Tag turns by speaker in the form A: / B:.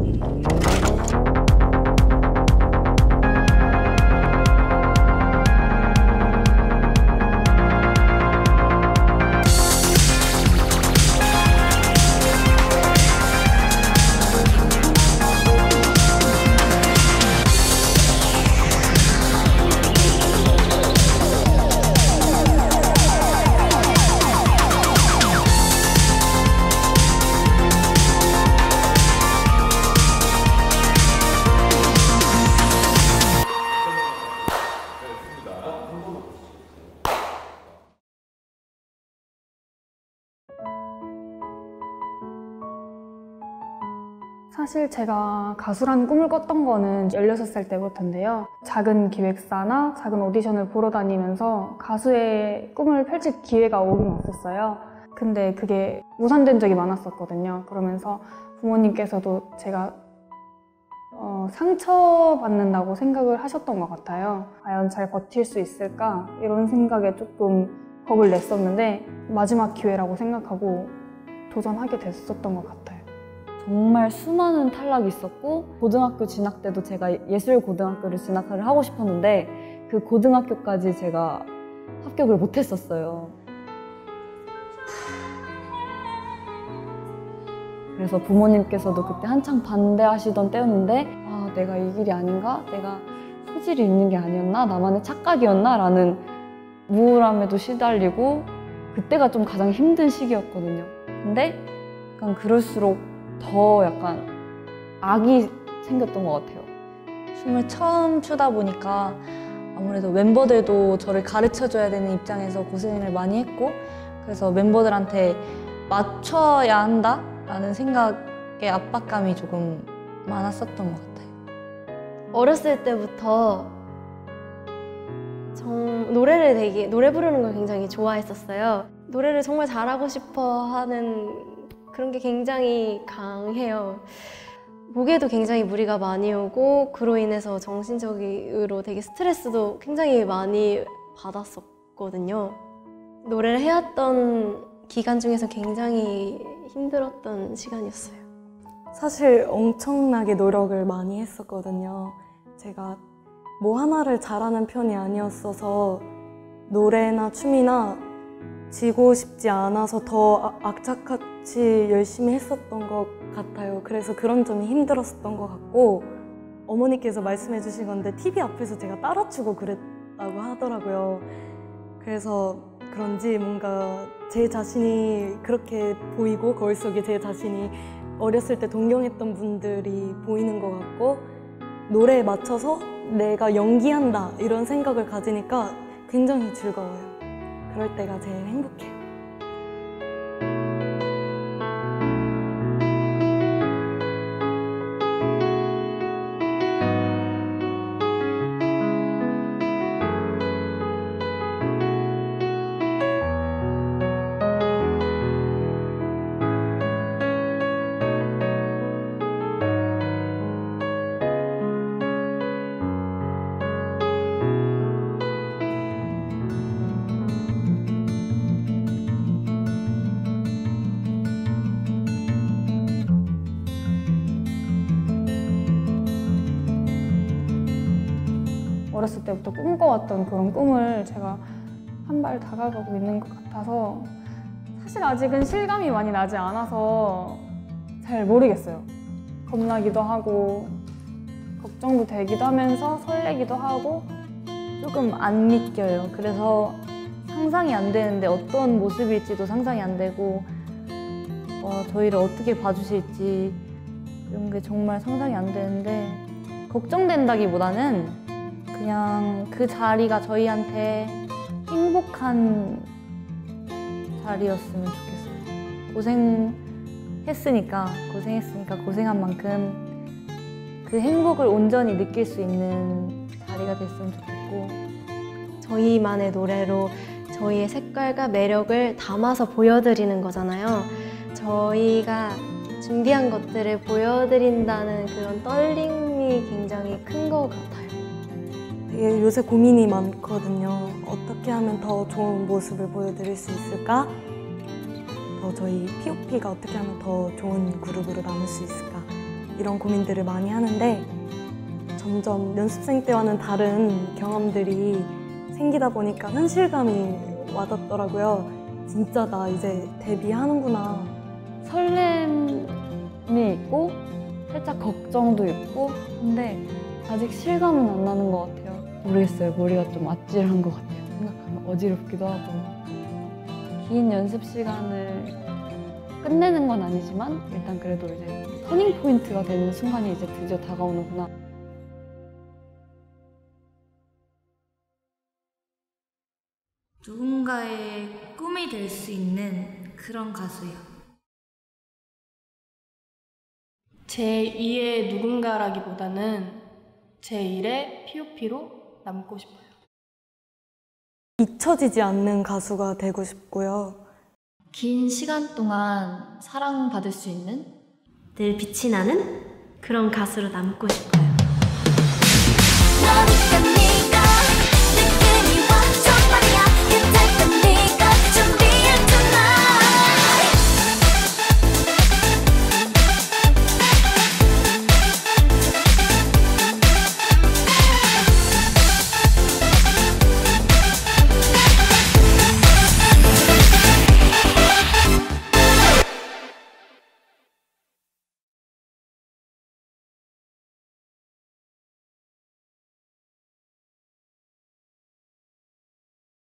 A: 사실 제가 가수라는 꿈을 꿨던 거는 16살 때부터인데요. 작은 기획사나 작은 오디션을 보러 다니면서 가수의 꿈을 펼칠 기회가 오긴 왔었어요. 근데 그게 무산된 적이 많았었거든요. 그러면서 부모님께서도 제가 상처받는다고 생각을 하셨던 것 같아요. 과연 잘 버틸 수 있을까? 이런 생각에 조금 겁을 냈었는데 마지막 기회라고 생각하고 도전하게 됐었던 것 같아요.
B: 정말 수많은 탈락이 있었고 고등학교 진학 때도 제가 예술고등학교를 진학을 하고 싶었는데 그 고등학교까지 제가 합격을 못했었어요. 그래서 부모님께서도 그때 한창 반대하시던 때였는데 아, 내가 이 길이 아닌가? 내가 소질이 있는 게 아니었나? 나만의 착각이었나? 라는 우울함에도 시달리고 그때가 좀 가장 힘든 시기였거든요. 근데 약간 그럴수록 더 약간 악이 생겼던 것 같아요.
C: 춤을 처음 추다 보니까 아무래도 멤버들도 저를 가르쳐줘야 되는 입장에서 고생을 많이 했고 그래서 멤버들한테 맞춰야 한다? 라는 생각에 압박감이 조금 많았었던 것 같아요.
D: 어렸을 때부터 노래 부르는 걸 굉장히 좋아했었어요. 노래를 정말 잘하고 싶어 하는 그런 게 굉장히 강해요. 목에도 굉장히 무리가 많이 오고 그로 인해서 정신적으로 되게 스트레스도 굉장히 많이 받았었거든요. 노래를 해왔던 기간 중에서 굉장히 힘들었던 시간이었어요.
E: 사실 엄청나게 노력을 많이 했었거든요. 제가 뭐 하나를 잘하는 편이 아니었어서 노래나 춤이나 지고 싶지 않아서 더 악착같이 열심히 했었던 것 같아요. 그래서 그런 점이 힘들었었던 것 같고 어머니께서 말씀해 주신 건데 TV 앞에서 제가 따라 추고 그랬다고 하더라고요. 그래서 그런지 뭔가 제 자신이 그렇게 보이고 거울 속에 제 자신이 어렸을 때 동경했던 분들이 보이는 것 같고 노래에 맞춰서 내가 연기한다 이런 생각을 가지니까 굉장히 즐거워요. 그럴 때가 제일 행복해요.
A: 어렸을 때부터 꿈꿔왔던 그런 꿈을 제가 한 발 다가가고 있는 것 같아서 사실 아직은 실감이 많이 나지 않아서 잘 모르겠어요. 겁나기도 하고 걱정도 되기도 하면서 설레기도 하고
B: 조금 안 믿겨요. 그래서 상상이 안 되는데 어떤 모습일지도 상상이 안 되고 저희를 어떻게 봐주실지 이런 게 정말 상상이 안 되는데 걱정된다기보다는 그냥 그 자리가 저희한테 행복한 자리였으면 좋겠어요. 고생했으니까 고생한 만큼 그 행복을 온전히 느낄 수 있는 자리가 됐으면 좋겠고
D: 저희만의 노래로 저희의 색깔과 매력을 담아서 보여드리는 거잖아요. 저희가 준비한 것들을 보여드린다는 그런 떨림이 굉장히 큰 것 같아요.
E: 되게 요새 고민이 많거든요. 어떻게 하면 더 좋은 모습을 보여드릴 수 있을까? 저희 POP가 어떻게 하면 더 좋은 그룹으로 남을 수 있을까? 이런 고민들을 많이 하는데 점점 연습생 때와는 다른 경험들이 생기다 보니까 현실감이 와닿더라고요. 진짜 나 이제 데뷔하는구나.
B: 설렘이 있고 살짝 걱정도 있고 근데 아직 실감은 안 나는 것 같아요. 모르겠어요. 머리가 좀 아찔한 것 같아요. 생각하면 어지럽기도 하고. 긴 연습 시간을 끝내는 건 아니지만 일단 그래도 이제 터닝 포인트가 되는 순간이 이제 드디어 다가오는구나.
F: 누군가의 꿈이 될 수 있는 그런 가수요.
G: 제2의 누군가라기보다는 제1의 POP로 남고 싶어요.
E: 잊혀지지 않는 가수가 되고 싶고요.
F: 긴 시간 동안 사랑받을 수 있는
D: 늘 빛이 나는 그런 가수로 남고 싶어요.
F: 너니까 네가